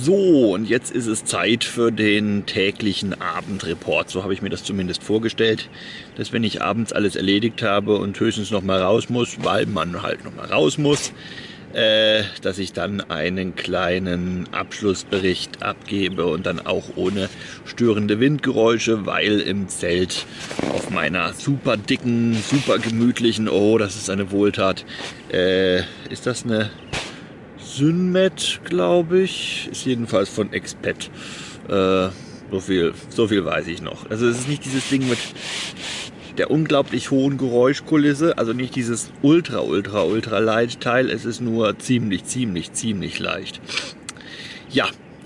So, und jetzt ist es Zeit für den täglichen Abendreport. So habe ich mir das zumindest vorgestellt, dass wenn ich abends alles erledigt habe und höchstens noch mal raus muss, weil man halt noch mal raus muss, dass ich dann einen kleinen Abschlussbericht abgebe und dann auch ohne störende Windgeräusche, weil im Zelt auf meiner super dicken, super gemütlichen, oh, das ist eine Wohltat, ist das eine Synmet, glaube ich, ist jedenfalls von Expet. So viel weiß ich noch. Also es ist nicht dieses Ding mit der unglaublich hohen Geräuschkulisse, also nicht dieses ultra leicht Teil, es ist nur ziemlich leicht. Ja,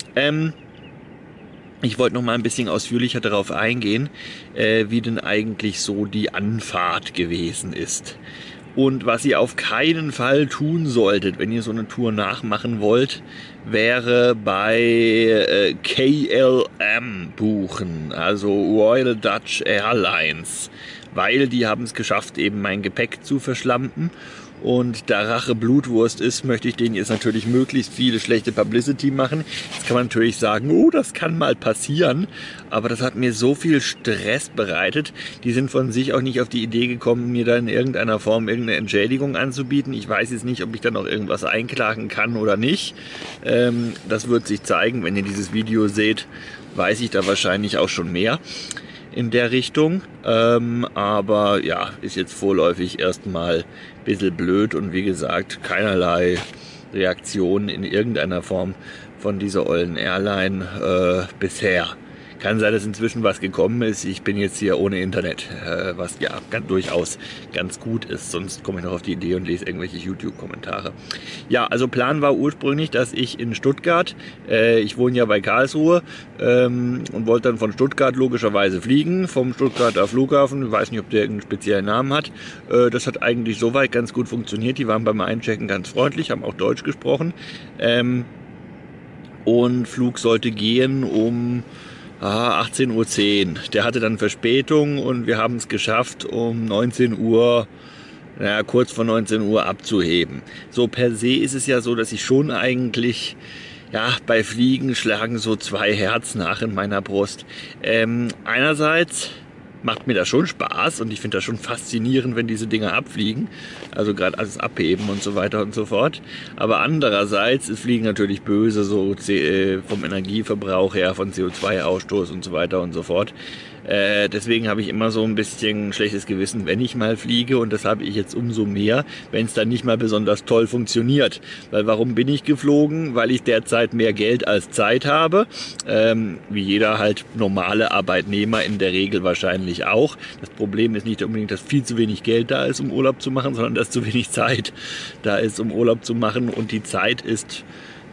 ich wollte noch mal ein bisschen ausführlicher darauf eingehen, wie denn eigentlich so die Anfahrt gewesen ist. Und was ihr auf keinen Fall tun solltet, wenn ihr so eine Tour nachmachen wollt, wäre bei KLM buchen, also Royal Dutch Airlines, weil die haben es geschafft, eben mein Gepäck zu verschlampen. Und da Rache Blutwurst ist, möchte ich denen jetzt natürlich möglichst viele schlechte Publicity machen. Jetzt kann man natürlich sagen, oh, das kann mal passieren. Aber das hat mir so viel Stress bereitet. Die sind von sich auch nicht auf die Idee gekommen, mir da in irgendeiner Form irgendeine Entschädigung anzubieten. Ich weiß jetzt nicht, ob ich da noch irgendwas einklagen kann oder nicht. Das wird sich zeigen. Wenn ihr dieses Video seht, weiß ich da wahrscheinlich auch schon mehr in der Richtung, aber ja, ist jetzt vorläufig erstmal ein bisschen blöd und wie gesagt, keinerlei Reaktion in irgendeiner Form von dieser ollen Airline bisher. Kann sein, dass inzwischen was gekommen ist. Ich bin jetzt hier ohne Internet, was ja durchaus ganz gut ist. Sonst komme ich noch auf die Idee und lese irgendwelche YouTube-Kommentare. Ja, also Plan war ursprünglich, dass ich in Stuttgart, ich wohne ja bei Karlsruhe und wollte dann von Stuttgart logischerweise fliegen, vom Stuttgarter Flughafen. Ich weiß nicht, ob der irgendeinen speziellen Namen hat. Das hat eigentlich soweit ganz gut funktioniert. Die waren beim Einchecken ganz freundlich, haben auch Deutsch gesprochen. Und Flug sollte gehen um 18:10 Uhr. Der hatte dann Verspätung und wir haben es geschafft, um 19 Uhr, kurz vor 19 Uhr abzuheben. So per se ist es ja so, dass ich schon eigentlich, bei Fliegen schlagen so 2 Herz nach in meiner Brust. Einerseits macht mir das schon Spaß und ich finde das schon faszinierend, wenn diese Dinger abfliegen. Also gerade alles abheben und so weiter und so fort. Aber andererseits ist Fliegen natürlich böse, so vom Energieverbrauch her, von CO2-Ausstoß und so weiter und so fort. Deswegen habe ich immer so ein bisschen schlechtes Gewissen, wenn ich mal fliege, und das habe ich jetzt umso mehr, wenn es dann nicht mal besonders toll funktioniert. Weil warum bin ich geflogen? Weil ich derzeit mehr Geld als Zeit habe, wie jeder halt normale Arbeitnehmer in der Regel wahrscheinlich auch. Das Problem ist nicht unbedingt, dass viel zu wenig Geld da ist, um Urlaub zu machen, sondern dass zu wenig Zeit da ist, um Urlaub zu machen, und die Zeit ist,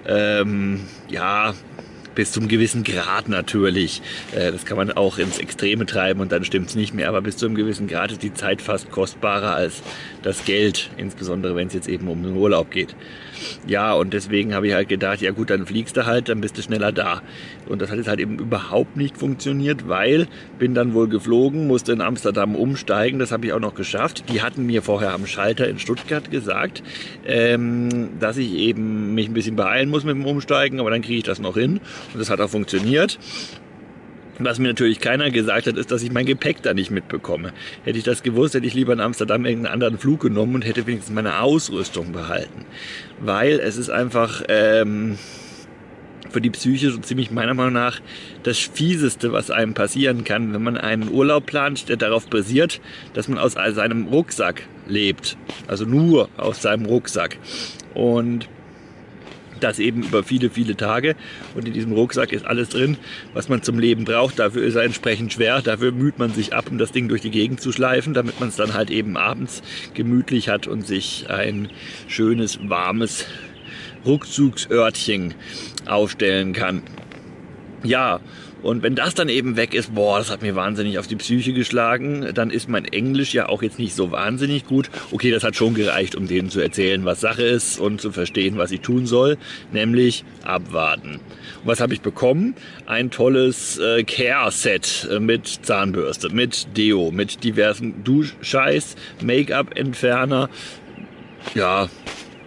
bis zum gewissen Grad natürlich. Das kann man auch ins Extreme treiben und dann stimmt es nicht mehr. Aber bis zu einem gewissen Grad ist die Zeit fast kostbarer als das Geld. Insbesondere wenn es jetzt eben um den Urlaub geht. Ja, und deswegen habe ich halt gedacht, ja gut, dann fliegst du halt, dann bist du schneller da. Und das hat jetzt halt eben überhaupt nicht funktioniert, weil bin dann wohl geflogen, musste in Amsterdam umsteigen. Das habe ich auch noch geschafft. Die hatten mir vorher am Schalter in Stuttgart gesagt, dass ich eben mich ein bisschen beeilen muss mit dem Umsteigen, aber dann kriege ich das noch hin. Und das hat auch funktioniert. Was mir natürlich keiner gesagt hat, ist, dass ich mein Gepäck da nicht mitbekomme. Hätte ich das gewusst, hätte ich lieber in Amsterdam irgendeinen anderen Flug genommen und hätte wenigstens meine Ausrüstung behalten. Weil es ist einfach für die Psyche so ziemlich meiner Meinung nach das Fieseste, was einem passieren kann, wenn man einen Urlaub plant, der darauf basiert, dass man aus seinem Rucksack lebt. Also nur aus seinem Rucksack. Und das eben über viele Tage, und in diesem Rucksack ist alles drin, was man zum Leben braucht. Dafür ist er entsprechend schwer, dafür müht man sich ab, um das Ding durch die Gegend zu schleifen, damit man es dann halt eben abends gemütlich hat und sich ein schönes, warmes Rückzugsörtchen aufstellen kann. Ja, und wenn das dann eben weg ist, das hat mir wahnsinnig auf die Psyche geschlagen, dann ist mein Englisch ja auch jetzt nicht so wahnsinnig gut. Okay, das hat schon gereicht, um denen zu erzählen, was Sache ist und zu verstehen, was ich tun soll, nämlich abwarten. Und was habe ich bekommen? Ein tolles Care-Set mit Zahnbürste, mit Deo, mit diversen Duschscheiß, Make-up-Entferner, ja,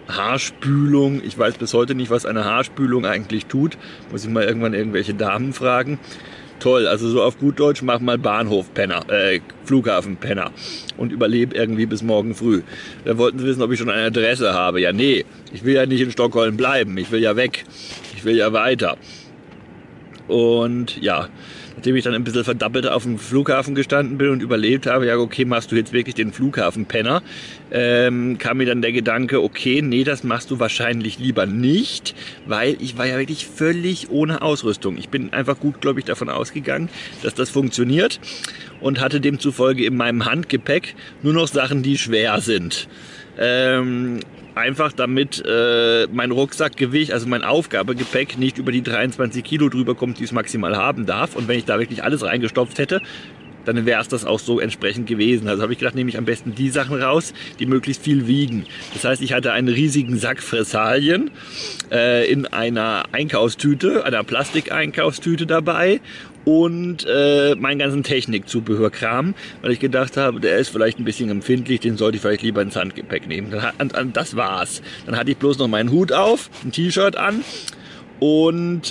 Haarspülung. Ich weiß bis heute nicht, was eine Haarspülung eigentlich tut. Muss ich mal irgendwann irgendwelche Damen fragen. Toll, also so auf gut Deutsch, mach mal Flughafenpenner und überlebe irgendwie bis morgen früh. Da wollten sie wissen, ob ich schon eine Adresse habe. Ja, nee, ich will ja nicht in Stockholm bleiben, ich will ja weg, ich will ja weiter. Und ja, nachdem ich dann ein bisschen verdappelt auf dem Flughafen gestanden bin und überlebt habe, ja okay, machst du jetzt wirklich den Flughafenpenner, kam mir dann der Gedanke, okay, nee, das machst du wahrscheinlich lieber nicht, weil ich war ja wirklich völlig ohne Ausrüstung. Ich bin einfach gutgläubig davon ausgegangen, dass das funktioniert und hatte demzufolge in meinem Handgepäck nur noch Sachen, die schwer sind. Einfach damit mein Rucksackgewicht, also mein Aufgabegepäck, nicht über die 23 Kilo drüber kommt, die es maximal haben darf. Und wenn ich da wirklich alles reingestopft hätte, dann wäre es das auch so entsprechend gewesen. Also habe ich gedacht, nehme ich am besten die Sachen raus, die möglichst viel wiegen. Das heißt, ich hatte einen riesigen Sack Fressalien in einer Einkaufstüte, einer Plastikeinkaufstüte dabei. Und meinen ganzen Technikzubehörkram, weil ich gedacht habe, der ist vielleicht ein bisschen empfindlich, den sollte ich vielleicht lieber ins Handgepäck nehmen. Das war's. Dann hatte ich bloß noch meinen Hut auf, ein T-Shirt an und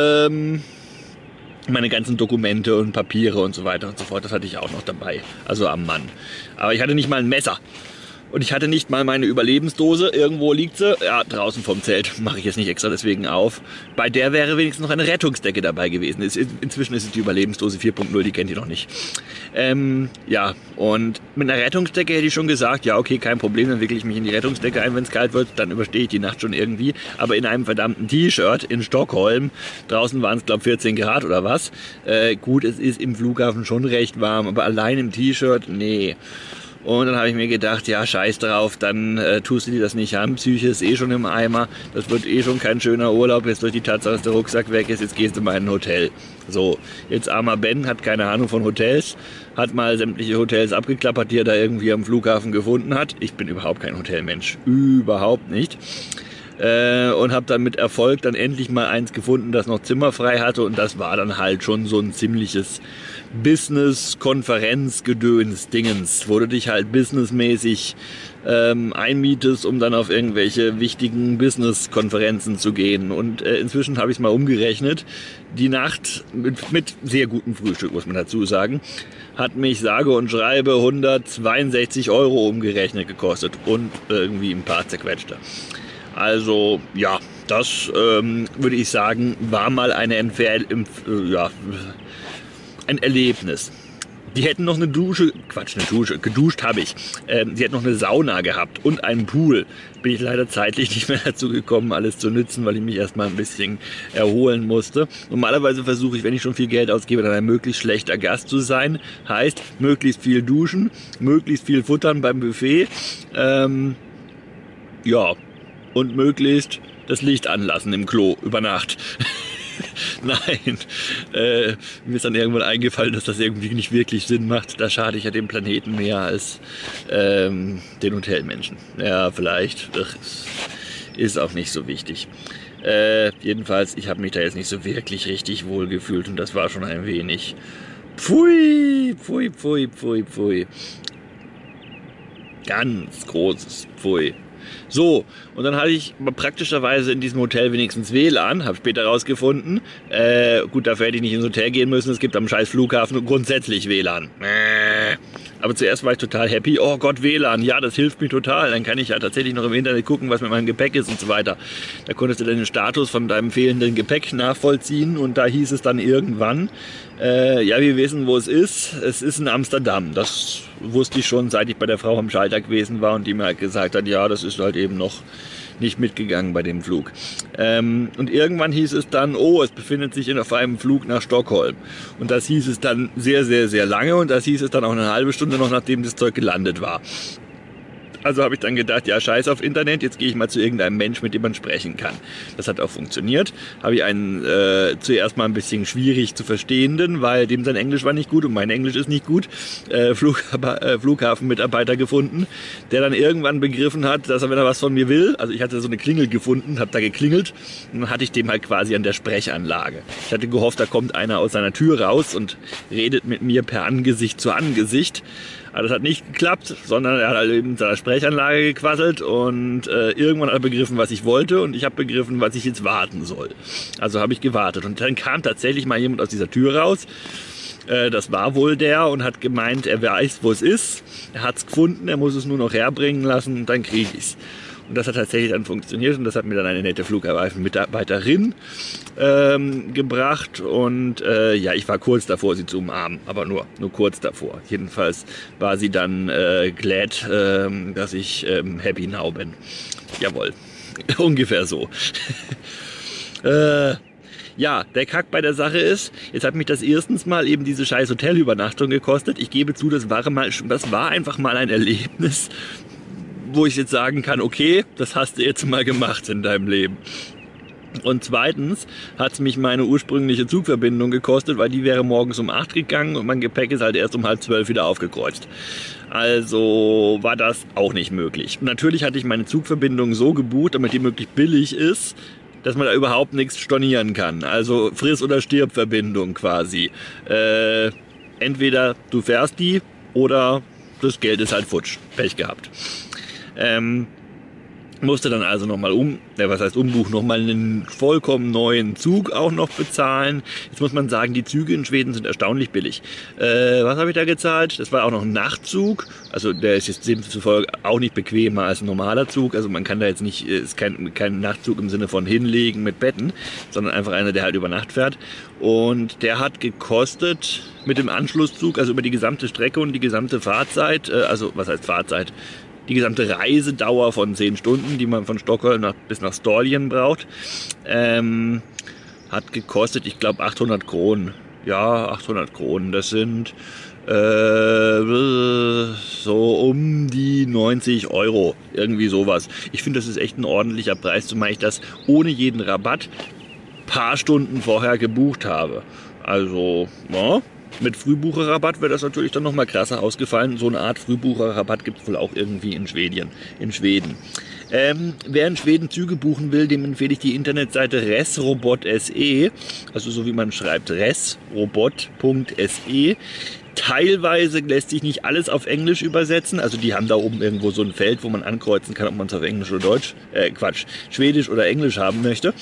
meine ganzen Dokumente und Papiere und so weiter und so fort. Das hatte ich auch noch dabei, also am Mann. Aber ich hatte nicht mal ein Messer. Und ich hatte nicht mal meine Überlebensdose. Irgendwo liegt sie. Ja, draußen vom Zelt. Mache ich jetzt nicht extra deswegen auf. Bei der wäre wenigstens noch eine Rettungsdecke dabei gewesen. Inzwischen ist es die Überlebensdose 4.0, die kennt ihr noch nicht. Ja, und mit einer Rettungsdecke hätte ich schon gesagt, ja okay, kein Problem, dann wickle ich mich in die Rettungsdecke ein, wenn es kalt wird. Dann überstehe ich die Nacht schon irgendwie. Aber in einem verdammten T-Shirt in Stockholm, draußen waren es glaube ich 14 Grad oder was. Gut, es ist im Flughafen schon recht warm, aber allein im T-Shirt, nee. Und dann habe ich mir gedacht, ja, scheiß drauf, dann tust du dir das nicht an. Psyche ist eh schon im Eimer. Das wird eh schon kein schöner Urlaub, jetzt durch die Tatsache, dass der Rucksack weg ist. Jetzt gehst du mal in ein Hotel. So, jetzt armer Ben hat keine Ahnung von Hotels, hat mal sämtliche Hotels abgeklappert, die er da irgendwie am Flughafen gefunden hat. Ich bin überhaupt kein Hotelmensch. Überhaupt nicht. Und habe dann mit Erfolg dann endlich mal eins gefunden, das noch Zimmer frei hatte, und das war dann halt schon so ein ziemliches Business-Konferenz-Gedöns-Dingens, wo du dich halt businessmäßig einmietest, um dann auf irgendwelche wichtigen Business-Konferenzen zu gehen. Und inzwischen habe ich es mal umgerechnet. Die Nacht mit sehr gutem Frühstück, muss man dazu sagen, hat mich sage und schreibe 162 € umgerechnet gekostet und irgendwie ein paar zerquetschte. Also ja, das würde ich sagen, war mal ein Erlebnis. Die hätten noch eine Dusche, geduscht habe ich. Sie hätten noch eine Sauna gehabt und einen Pool. Bin ich leider zeitlich nicht mehr dazu gekommen, alles zu nützen, weil ich mich erstmal ein bisschen erholen musste. Normalerweise versuche ich, wenn ich schon viel Geld ausgebe, dann ein möglichst schlechter Gast zu sein. Heißt, möglichst viel duschen, möglichst viel futtern beim Buffet. Ja. Und möglichst das Licht anlassen im Klo über Nacht. Nein, mir ist dann irgendwann eingefallen, dass das irgendwie nicht wirklich Sinn macht. Da schade ich ja dem Planeten mehr als den Hotelmenschen. Ja, vielleicht. Ist auch nicht so wichtig. Jedenfalls, ich habe mich da jetzt nicht so wirklich richtig wohl gefühlt und das war schon ein wenig pfui, pfui, pfui, pfui, pfui. Ganz großes Pfui. So, und dann hatte ich praktischerweise in diesem Hotel wenigstens WLAN, habe später rausgefunden. Gut, dafür hätte ich nicht ins Hotel gehen müssen, es gibt am scheiß Flughafen grundsätzlich WLAN. Aber zuerst war ich total happy, oh Gott, WLAN, ja, das hilft mir total. Dann kann ich ja tatsächlich noch im Internet gucken, was mit meinem Gepäck ist und so weiter. Da konntest du dann den Status von deinem fehlenden Gepäck nachvollziehen und da hieß es dann irgendwann, ja, wir wissen, wo es ist in Amsterdam. Das wusste ich schon, seit ich bei der Frau am Schalter gewesen war und die mir halt gesagt hat, ja, das ist halt eben noch nicht mitgegangen bei dem Flug. Und irgendwann hieß es dann, oh, es befindet sich auf einem Flug nach Stockholm. Und das hieß es dann sehr, sehr, sehr lange und das hieß es dann auch eine halbe Stunde noch, nachdem das Zeug gelandet war. Also habe ich dann gedacht, ja, scheiß auf Internet, jetzt gehe ich mal zu irgendeinem Mensch, mit dem man sprechen kann. Das hat auch funktioniert. Habe ich einen zuerst mal ein bisschen schwierig zu verstehenden, weil dem sein Englisch war nicht gut und mein Englisch ist nicht gut, Flughafenmitarbeiter gefunden, der dann irgendwann begriffen hat, dass er, wenn er was von mir will, also ich hatte so eine Klingel gefunden, habe da geklingelt und dann hatte ich dem halt quasi an der Sprechanlage. Ich hatte gehofft, da kommt einer aus seiner Tür raus und redet mit mir per Angesicht zu Angesicht. Aber das hat nicht geklappt, sondern er hat halt eben in seiner Sprechanlage gequasselt und irgendwann hat er begriffen, was ich wollte und ich habe begriffen, was ich jetzt warten soll. Also habe ich gewartet und dann kam tatsächlich mal jemand aus dieser Tür raus. Das war wohl der und hat gemeint, er weiß, wo es ist. Er hat es gefunden, er muss es nur noch herbringen lassen und dann kriege ich es. Und das hat tatsächlich dann funktioniert und das hat mir dann eine nette Flughafenmitarbeiterin gebracht. Und ja, ich war kurz davor, sie zu umarmen, aber nur kurz davor. Jedenfalls war sie dann glad, dass ich happy now bin. Jawohl, ungefähr so. Ja, der Kack bei der Sache ist, jetzt hat mich das erstens mal eben diese scheiß Hotelübernachtung gekostet. Ich gebe zu, das war einfach mal ein Erlebnis, wo ich jetzt sagen kann, okay, das hast du jetzt mal gemacht in deinem Leben. Und zweitens hat es mich meine ursprüngliche Zugverbindung gekostet, weil die wäre morgens um 8 gegangen und mein Gepäck ist halt erst um 11:30 wieder aufgekreuzt. Also war das auch nicht möglich. Und natürlich hatte ich meine Zugverbindung so gebucht, damit die möglichst billig ist, dass man da überhaupt nichts stornieren kann. Also Friss- oder Stirb-Verbindung quasi. Entweder du fährst die oder das Geld ist halt futsch. Pech gehabt. Musste dann also nochmal umbuchen, nochmal einen vollkommen neuen Zug auch noch bezahlen. Jetzt muss man sagen, die Züge in Schweden sind erstaunlich billig. Was habe ich da gezahlt? Das war auch noch ein Nachtzug. Also der ist jetzt demzufolge auch nicht bequemer als ein normaler Zug. Also man kann da jetzt nicht, ist kein Nachtzug im Sinne von hinlegen mit Betten, sondern einfach einer, der halt über Nacht fährt. Und der hat gekostet mit dem Anschlusszug, also über die gesamte Strecke und die gesamte Fahrzeit, also was heißt Fahrzeit? Die gesamte Reisedauer von 10 Stunden, die man von Stockholm bis nach Storlien braucht, hat gekostet, ich glaube, 800 Kronen. Ja, 800 Kronen. Das sind so um die 90 Euro. Irgendwie sowas. Ich finde, das ist echt ein ordentlicher Preis, zumal ich das ohne jeden Rabatt paar Stunden vorher gebucht habe. Also, ja. Mit Frühbucherrabatt wäre das natürlich dann nochmal krasser ausgefallen. So eine Art Frühbucherrabatt gibt es wohl auch irgendwie in Schweden. Wer in Schweden Züge buchen will, dem empfehle ich die Internetseite resrobot.se, also so wie man schreibt, resrobot.se. Teilweise lässt sich nicht alles auf Englisch übersetzen, also die haben da oben irgendwo so ein Feld, wo man ankreuzen kann, ob man es auf Englisch oder Schwedisch oder Englisch haben möchte.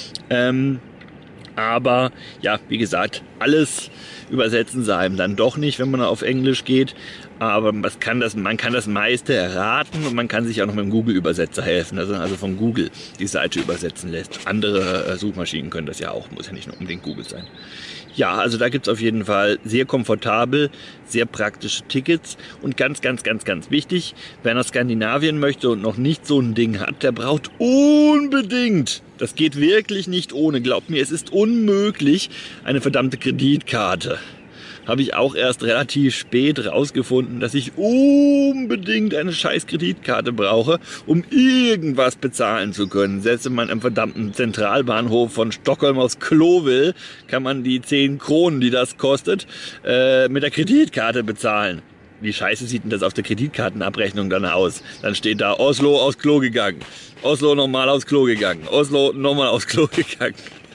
Aber ja, wie gesagt, alles übersetzen sie einem dann doch nicht, wenn man auf Englisch geht. Aber man kann das meiste erraten und man kann sich auch noch mit dem Google-Übersetzer helfen, also von Google die Seite übersetzen lässt. Andere Suchmaschinen können das ja auch, muss ja nicht nur unbedingt Google sein. Ja, also da gibt es auf jeden Fall sehr komfortabel, sehr praktische Tickets und ganz, ganz, ganz, ganz wichtig, wer nach Skandinavien möchte und noch nicht so ein Ding hat, der braucht unbedingt, das geht wirklich nicht ohne, glaubt mir, es ist unmöglich, eine verdammte Kreditkarte. Habe ich auch erst relativ spät rausgefunden, dass ich unbedingt eine scheiß Kreditkarte brauche, um irgendwas bezahlen zu können. Selbst in meinem verdammten Zentralbahnhof von Stockholm aus Klo will, kann man die 10 Kronen, die das kostet, mit der Kreditkarte bezahlen. Wie scheiße sieht denn das auf der Kreditkartenabrechnung dann aus? Dann steht da Oslo aus Klo gegangen, Oslo nochmal aus Klo gegangen, Oslo nochmal aus Klo gegangen.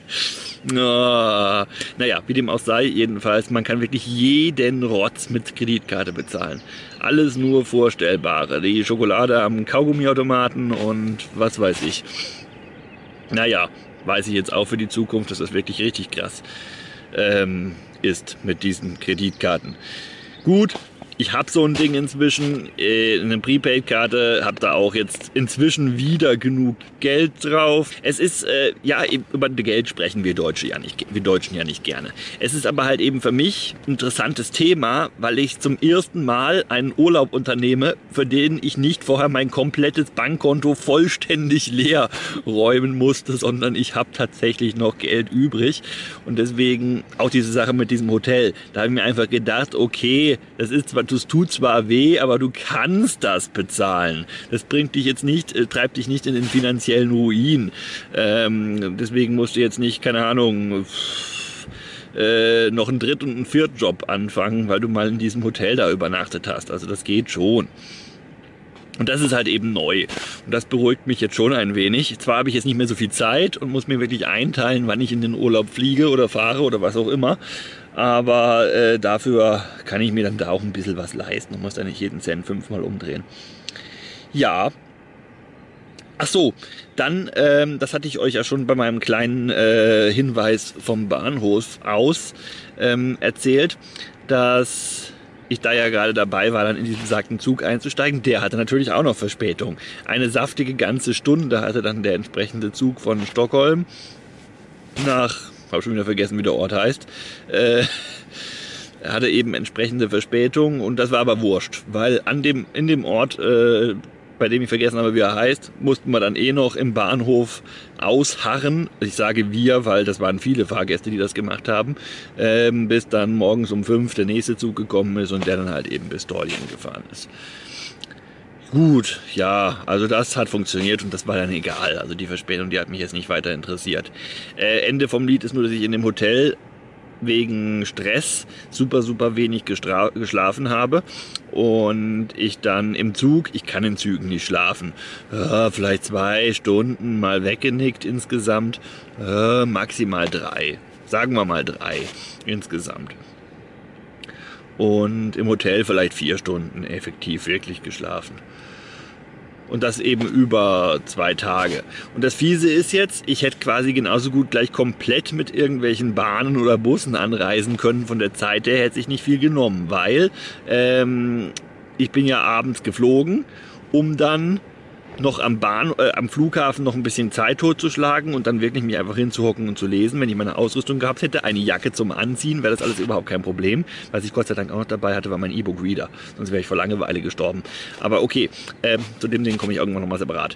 Naja, wie dem auch sei, jedenfalls, man kann wirklich jeden Rotz mit Kreditkarte bezahlen. Alles nur Vorstellbare. Die Schokolade am Kaugummiautomaten und was weiß ich. Naja, weiß ich jetzt auch für die Zukunft, dass das wirklich richtig krass ist mit diesen Kreditkarten. Gut. Ich habe so ein Ding inzwischen, eine Prepaid-Karte, habe da auch jetzt inzwischen wieder genug Geld drauf. Es ist, ja, über Geld sprechen wir Deutschen ja nicht gerne. Es ist aber halt eben für mich ein interessantes Thema, weil ich zum ersten Mal einen Urlaub unternehme, für den ich nicht vorher mein komplettes Bankkonto vollständig leer räumen musste, sondern ich habe tatsächlich noch Geld übrig. Und deswegen auch diese Sache mit diesem Hotel, da habe ich mir einfach gedacht, okay, das tut zwar weh, aber du kannst das bezahlen. Das treibt dich nicht in den finanziellen Ruin. Deswegen musst du jetzt nicht, keine Ahnung, noch einen Dritt- und einen Viertjob anfangen, weil du mal in diesem Hotel da übernachtet hast. Also das geht schon. Und das ist halt eben neu. Und das beruhigt mich jetzt schon ein wenig. Zwar habe ich jetzt nicht mehr so viel Zeit und muss mir wirklich einteilen, wann ich in den Urlaub fliege oder fahre oder was auch immer. aber dafür kann ich mir dann da auch ein bisschen was leisten und muss dann nicht jeden Cent 5-mal umdrehen. Ja. Ach so, dann, das hatte ich euch ja schon bei meinem kleinen Hinweis vom Bahnhof aus erzählt, dass ich da ja gerade dabei war, dann in diesen besagten Zug einzusteigen. Der hatte natürlich auch noch Verspätung. Eine saftige ganze Stunde hatte dann der entsprechende Zug von Stockholm nach, habe schon wieder vergessen, wie der Ort heißt, hatte eben entsprechende Verspätung und das war aber wurscht, weil in dem Ort, bei dem ich vergessen habe, wie er heißt, mussten wir dann noch im Bahnhof ausharren. Ich sage wir, weil das waren viele Fahrgäste, die das gemacht haben, bis dann morgens um 5 der nächste Zug gekommen ist und der dann halt eben bis Storlien gefahren ist. Gut, ja, also das hat funktioniert und das war dann egal. Also die Verspätung, die hat mich jetzt nicht weiter interessiert. Ende vom Lied ist nur, dass ich in dem Hotel wegen Stress super wenig geschlafen habe und ich dann im Zug, ich kann in Zügen nicht schlafen, vielleicht 2 Stunden mal weggenickt insgesamt, maximal 3, sagen wir mal 3 insgesamt. Und im Hotel vielleicht 4 Stunden effektiv wirklich geschlafen. Und das eben über 2 Tage. Und das Fiese ist jetzt, ich hätte quasi genauso gut gleich komplett mit irgendwelchen Bahnen oder Bussen anreisen können. Von der Zeit her hätte sich nicht viel genommen, weil ich bin ja abends geflogen, um dann noch am Flughafen noch ein bisschen Zeit totzuschlagen und dann wirklich mich einfach hinzuhocken und zu lesen. Wenn ich meine Ausrüstung gehabt hätte, eine Jacke zum Anziehen, wäre das alles überhaupt kein Problem. Was ich Gott sei Dank auch noch dabei hatte, war mein E-Book-Reader. Sonst wäre ich vor Langeweile gestorben. Aber okay, zu dem Ding komme ich irgendwann nochmal separat.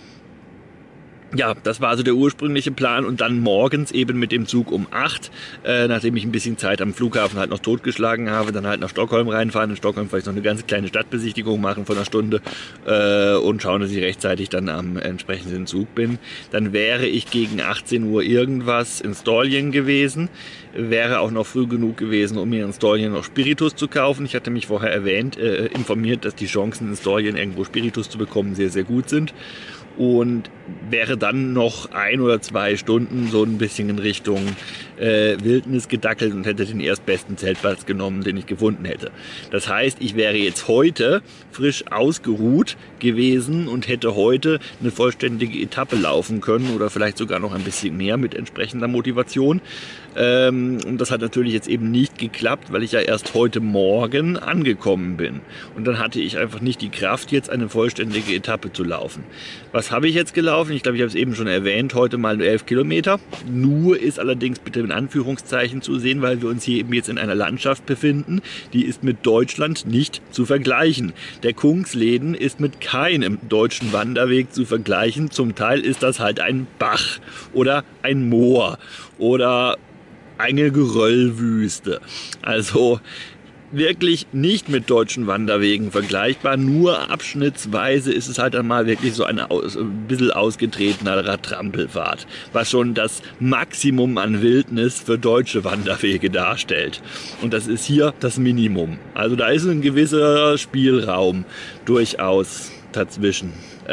Ja, das war also der ursprüngliche Plan und dann morgens eben mit dem Zug um 8, nachdem ich ein bisschen Zeit am Flughafen halt noch totgeschlagen habe, dann halt nach Stockholm reinfahren, in Stockholm vielleicht noch eine ganz kleine Stadtbesichtigung machen von einer Stunde und schauen, dass ich rechtzeitig dann am entsprechenden Zug bin. Dann wäre ich gegen 18 Uhr irgendwas in Storlien gewesen, wäre auch noch früh genug gewesen, um mir in Storlien noch Spiritus zu kaufen. Ich hatte mich vorher informiert, dass die Chancen in Storlien irgendwo Spiritus zu bekommen sehr gut sind. Und wäre dann noch 1 oder 2 Stunden so ein bisschen in Richtung Wildnis gedackelt und hätte den erstbesten Zeltplatz genommen, den ich gefunden hätte. Das heißt, ich wäre jetzt heute frisch ausgeruht gewesen und hätte heute eine vollständige Etappe laufen können oder vielleicht sogar noch ein bisschen mehr mit entsprechender Motivation. Und das hat natürlich jetzt eben nicht geklappt, weil ich ja erst heute Morgen angekommen bin. Und dann hatte ich einfach nicht die Kraft, jetzt eine vollständige Etappe zu laufen. Was habe ich jetzt gelaufen? Ich glaube, ich habe es eben schon erwähnt, heute mal 11 Kilometer. Nur ist allerdings bitte in Anführungszeichen zu sehen, weil wir uns hier eben jetzt in einer Landschaft befinden, die ist mit Deutschland nicht zu vergleichen. Der Kungsleden ist mit keinem deutschen Wanderweg zu vergleichen. Zum Teil ist das halt ein Bach oder ein Moor oder eine Geröllwüste. Also wirklich nicht mit deutschen Wanderwegen vergleichbar, nur abschnittsweise ist es halt dann mal wirklich so ein bisschen ausgetretener Trampelpfad, was schon das Maximum an Wildnis für deutsche Wanderwege darstellt. Und das ist hier das Minimum. Also da ist ein gewisser Spielraum durchaus dazwischen.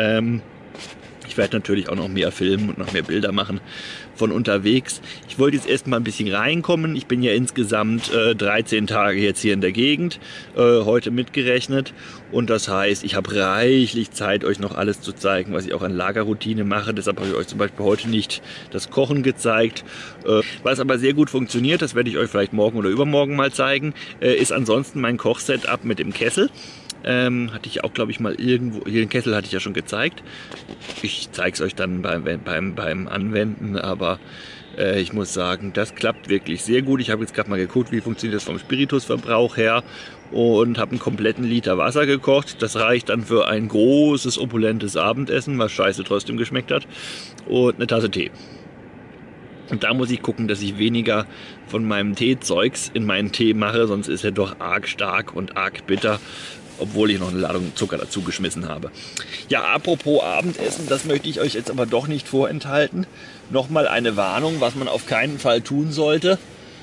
Ich werde natürlich auch noch mehr filmen und noch mehr Bilder machen von unterwegs. Ich wollte jetzt erstmal ein bisschen reinkommen. Ich bin ja insgesamt 13 Tage jetzt hier in der Gegend, heute mitgerechnet. Und das heißt, ich habe reichlich Zeit, euch noch alles zu zeigen, was ich auch an Lagerroutine mache. Deshalb habe ich euch zum Beispiel heute nicht das Kochen gezeigt. Was aber sehr gut funktioniert, das werde ich euch vielleicht morgen oder übermorgen mal zeigen, ist ansonsten mein Kochsetup mit dem Kessel. Hatte ich auch, glaube ich, mal irgendwo, hier den Kessel hatte ich ja schon gezeigt. Ich zeige es euch dann beim Anwenden, aber ich muss sagen, das klappt wirklich sehr gut. Ich habe jetzt gerade mal geguckt, wie funktioniert das vom Spiritusverbrauch her und habe einen kompletten Liter Wasser gekocht. Das reicht dann für ein großes, opulentes Abendessen, was scheiße trotzdem geschmeckt hat, und eine Tasse Tee. Und da muss ich gucken, dass ich weniger von meinem Teezeugs in meinen Tee mache, sonst ist er doch arg stark und arg bitter, obwohl ich noch eine Ladung Zucker dazu geschmissen habe. Ja, apropos Abendessen, das möchte ich euch jetzt aber doch nicht vorenthalten. Nochmal eine Warnung, was man auf keinen Fall tun sollte.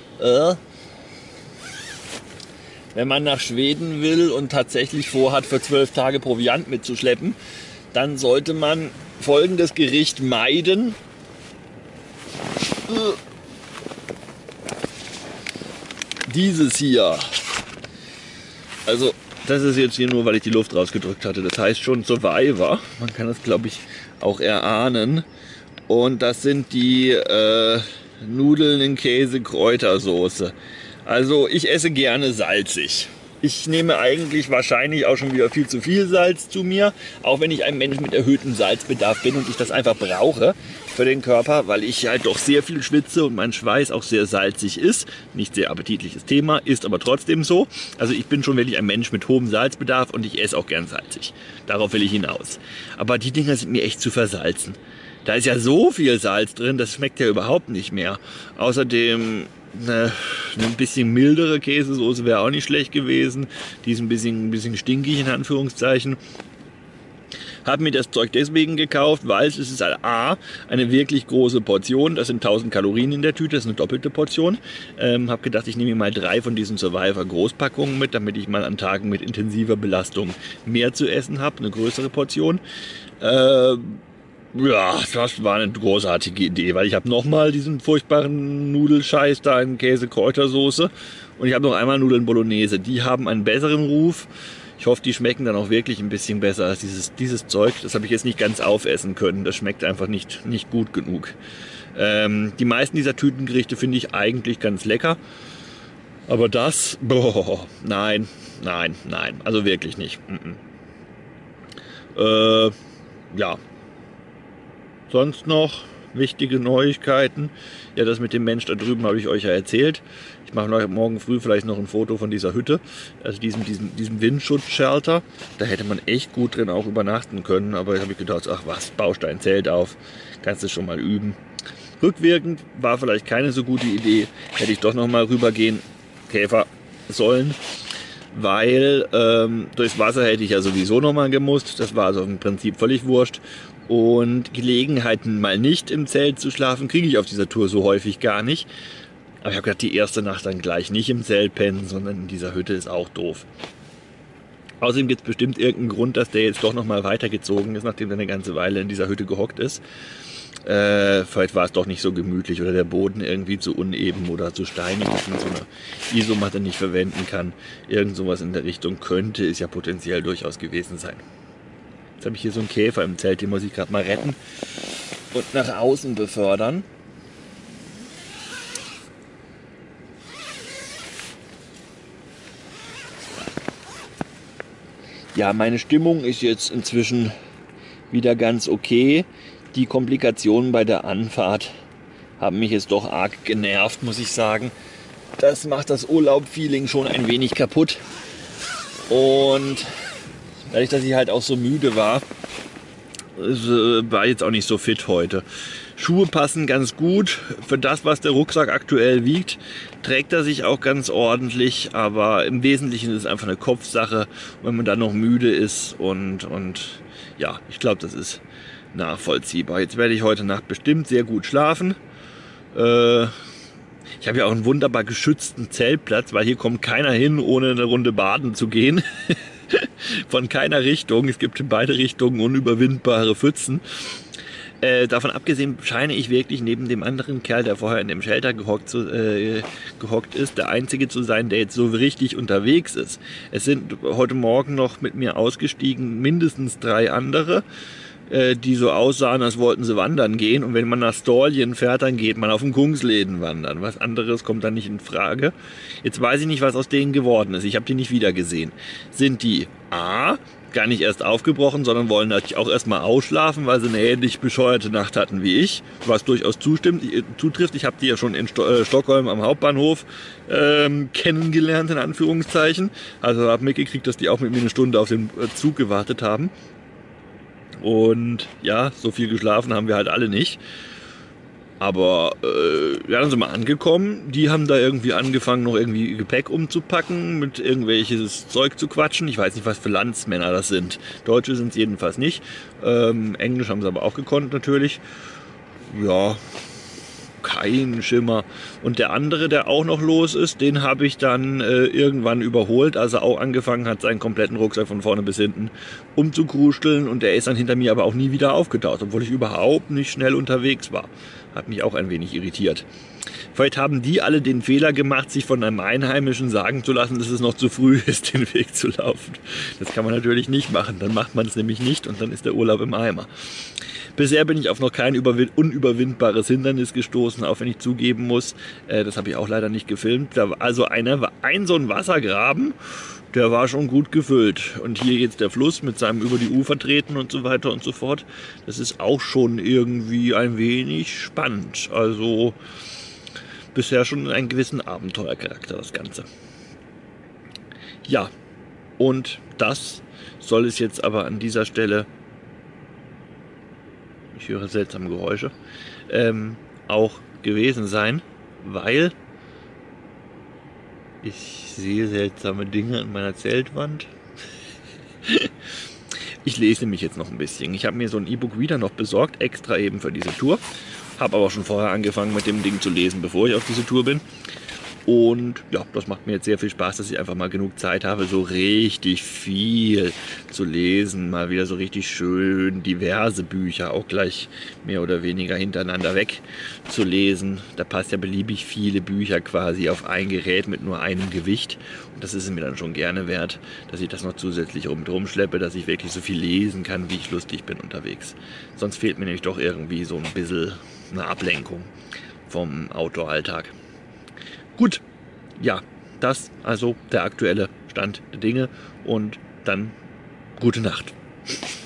Wenn man nach Schweden will und tatsächlich vorhat, für 12 Tage Proviant mitzuschleppen, dann sollte man folgendes Gericht meiden. dieses hier. Also das ist jetzt hier nur, weil ich die Luft rausgedrückt hatte. Das heißt schon Survivor. Man kann das, glaube ich, auch erahnen. Und das sind die Nudeln in Käse-Kräutersoße. Also ich esse gerne salzig. Ich nehme eigentlich wahrscheinlich auch schon wieder viel zu viel Salz zu mir, auch wenn ich ein Mensch mit erhöhtem Salzbedarf bin und ich das einfach brauche für den Körper, weil ich halt doch sehr viel schwitze und mein Schweiß auch sehr salzig ist. Nicht sehr appetitliches Thema, ist aber trotzdem so. Also ich bin schon wirklich ein Mensch mit hohem Salzbedarf und ich esse auch gern salzig. Darauf will ich hinaus. Aber die Dinger sind mir echt zu versalzen. Da ist ja so viel Salz drin, das schmeckt ja überhaupt nicht mehr. Außerdem eine bisschen mildere Käsesoße wäre auch nicht schlecht gewesen. Die ist ein bisschen stinkig in Anführungszeichen. Habe mir das Zeug deswegen gekauft, weil es ist halt A, eine wirklich große Portion. Das sind 1000 Kalorien in der Tüte, das ist eine doppelte Portion. Habe gedacht, ich nehme mir mal 3 von diesen Survivor Großpackungen mit, damit ich mal an Tagen mit intensiver Belastung mehr zu essen habe, eine größere Portion. Ja, das war eine großartige Idee, weil ich habe nochmal diesen furchtbaren Nudelscheiß da in Käse-Kräutersoße und ich habe noch einmal Nudeln Bolognese. Die haben einen besseren Ruf. Ich hoffe, die schmecken dann auch wirklich ein bisschen besser als dieses Zeug. Das habe ich jetzt nicht ganz aufessen können. Das schmeckt einfach nicht gut genug. Die meisten dieser Tütengerichte finde ich eigentlich ganz lecker. Aber das, boah, nein. Also wirklich nicht. Ja. Sonst noch wichtige Neuigkeiten. Ja, das mit dem Mensch da drüben habe ich euch ja erzählt. Ich mache morgen früh vielleicht noch ein Foto von dieser Hütte, also diesem Windschutzshelter. Da hätte man echt gut drin auch übernachten können, aber da habe ich gedacht, ach was, baust dein Zelt auf, kannst du schon mal üben. Rückwirkend war vielleicht keine so gute Idee, hätte ich doch noch mal rübergehen Käfer sollen, weil durchs Wasser hätte ich ja sowieso noch mal gemusst. Das war also im Prinzip völlig wurscht. Und Gelegenheiten mal nicht im Zelt zu schlafen, kriege ich auf dieser Tour so häufig gar nicht. Aber ich habe gedacht, die erste Nacht dann gleich nicht im Zelt pennen, sondern in dieser Hütte ist auch doof. Außerdem gibt es bestimmt irgendeinen Grund, dass der jetzt doch noch mal weitergezogen ist, nachdem er eine ganze Weile in dieser Hütte gehockt ist. Vielleicht war es doch nicht so gemütlich oder der Boden irgendwie zu uneben oder zu steinig, dass man so eine Isomatte nicht verwenden kann. Irgend sowas in der Richtung könnte es ja potenziell durchaus gewesen sein. Jetzt habe ich hier so einen Käfer im Zelt, den muss ich gerade mal retten und nach außen befördern. Ja, meine Stimmung ist jetzt inzwischen wieder ganz okay. Die Komplikationen bei der Anfahrt haben mich jetzt doch arg genervt, muss ich sagen. Das macht das Urlaub-Feeling schon ein wenig kaputt. Und dadurch, dass ich halt auch so müde war jetzt auch nicht so fit heute. Schuhe passen ganz gut. Für das, was der Rucksack aktuell wiegt, trägt er sich auch ganz ordentlich. Aber im Wesentlichen ist es einfach eine Kopfsache, wenn man dann noch müde ist. Und ja, ich glaube, das ist nachvollziehbar. Jetzt werde ich heute Nacht bestimmt sehr gut schlafen. Ich habe ja auch einen wunderbar geschützten Zeltplatz, weil hier kommt keiner hin, ohne eine Runde baden zu gehen. Von keiner Richtung. Es gibt in beide Richtungen unüberwindbare Pfützen. Davon abgesehen scheine ich wirklich neben dem anderen Kerl, der vorher in dem Shelter gehockt ist, der Einzige zu sein, der jetzt so richtig unterwegs ist. Es sind heute Morgen noch mit mir ausgestiegen mindestens 3 andere, die so aussahen, als wollten sie wandern gehen. Und wenn man nach Storlien fährt, dann geht man auf den Kungsläden wandern. Was anderes kommt da nicht in Frage. Jetzt weiß ich nicht, was aus denen geworden ist. Ich habe die nicht wieder gesehen. Sind die A, gar nicht erst aufgebrochen, sondern wollen natürlich auch erstmal ausschlafen, weil sie eine ähnlich bescheuerte Nacht hatten wie ich, was durchaus zutrifft. Ich habe die ja schon in Stockholm am Hauptbahnhof kennengelernt, in Anführungszeichen. Also habe mitgekriegt, dass die auch mit mir eine Stunde auf den Zug gewartet haben. Und ja, so viel geschlafen haben wir halt alle nicht. Aber ja, dann sind wir angekommen. Die haben da irgendwie angefangen, noch irgendwie Gepäck umzupacken, mit irgendwelches Zeug zu quatschen. Ich weiß nicht, was für Landsmänner das sind. Deutsche sind es jedenfalls nicht. Englisch haben sie aber auch gekonnt natürlich. Ja, kein Schimmer. Und der andere, der auch noch los ist, den habe ich dann irgendwann überholt, als er auch angefangen hat, seinen kompletten Rucksack von vorne bis hinten umzukruscheln. Und der ist dann hinter mir aber auch nie wieder aufgetaucht, obwohl ich überhaupt nicht schnell unterwegs war. Hat mich auch ein wenig irritiert. Vielleicht haben die alle den Fehler gemacht, sich von einem Einheimischen sagen zu lassen, dass es noch zu früh ist, den Weg zu laufen. Das kann man natürlich nicht machen. Dann macht man es nämlich nicht und dann ist der Urlaub im Eimer. Bisher bin ich auf noch kein unüberwindbares Hindernis gestoßen, auch wenn ich zugeben muss, das habe ich auch leider nicht gefilmt. Da war also ein so ein Wassergraben, der war schon gut gefüllt. Und hier jetzt der Fluss mit seinem über die Ufer treten und so weiter und so fort. Das ist auch schon irgendwie ein wenig spannend. Also bisher schon einen gewissen Abenteuercharakter, das Ganze. Ja, und das soll es jetzt aber an dieser Stelle, ich höre seltsame Geräusche, auch gewesen sein, weil ich sehe seltsame Dinge an meiner Zeltwand. Ich lese mich jetzt noch ein bisschen. Ich habe mir so ein E-Book-Reader noch besorgt, extra eben für diese Tour. Habe aber schon vorher angefangen mit dem Ding zu lesen, bevor ich auf diese Tour bin. Und ja, das macht mir jetzt sehr viel Spaß, dass ich einfach mal genug Zeit habe, so richtig viel zu lesen. Mal wieder so richtig schön diverse Bücher, auch gleich mehr oder weniger hintereinander weg zu lesen. Da passt ja beliebig viele Bücher quasi auf ein Gerät mit nur einem Gewicht. Und das ist es mir dann schon gerne wert, dass ich das noch zusätzlich drum schleppe, dass ich wirklich so viel lesen kann, wie ich lustig bin unterwegs. Sonst fehlt mir nämlich doch irgendwie so ein bisschen eine Ablenkung vom Outdoor-Alltag. Gut, ja, das also der aktuelle Stand der Dinge und dann gute Nacht.